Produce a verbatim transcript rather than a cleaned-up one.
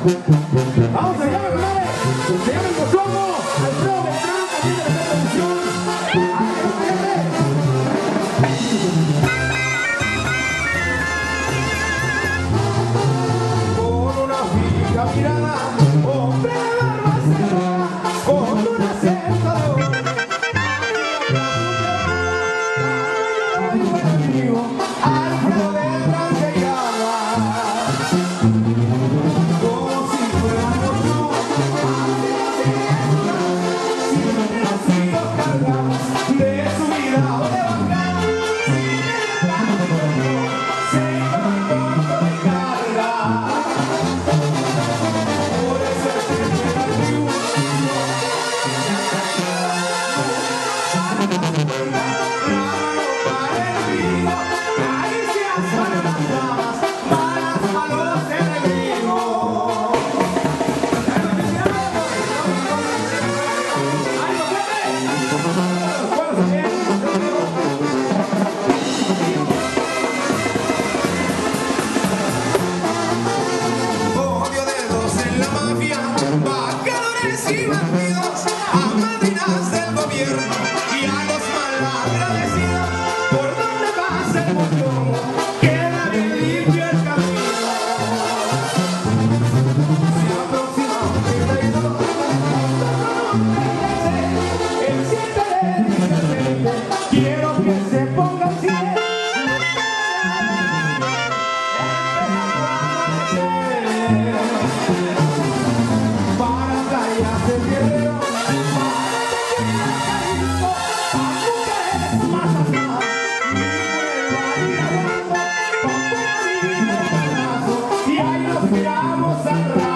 Vamos allá, compadre. Se llama el Mochongo, Alfredo Beltrán, también de la producción. Con una fija mirada, hombre de barba cerrada, con una ceja de oro. Alfredo Beltrán se llama. Como si fuera yo, siempre ha sido cargado de su vida o de bajar. Se cortó de carga. Por eso es que me da y bandidos, a madrinas del gobierno y a los malagradecidos. Por donde pasa el mochongo, queda bien limpio el camino. Se aproxima un treinta y dos, el siete de diciembre, quiero que se pongan cien. Y ahí nos miramos al rato.